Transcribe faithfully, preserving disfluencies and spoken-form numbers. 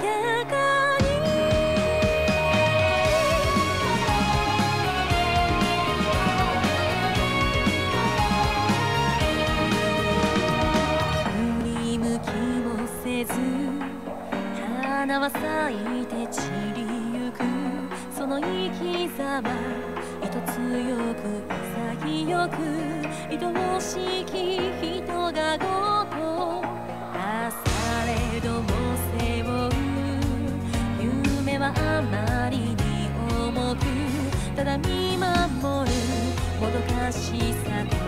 花は咲いて散りゆくその生き様糸強く潔く愛おしき人がごとあされども背負う夢はあまりに重くただ見守るもどかしさと